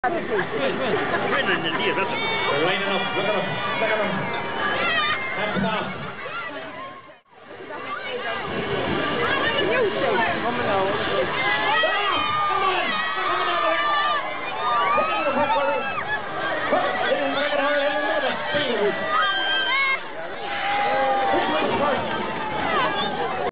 It's raining in here, that's it. They're lining up. Look at them. Look at them. That's enough.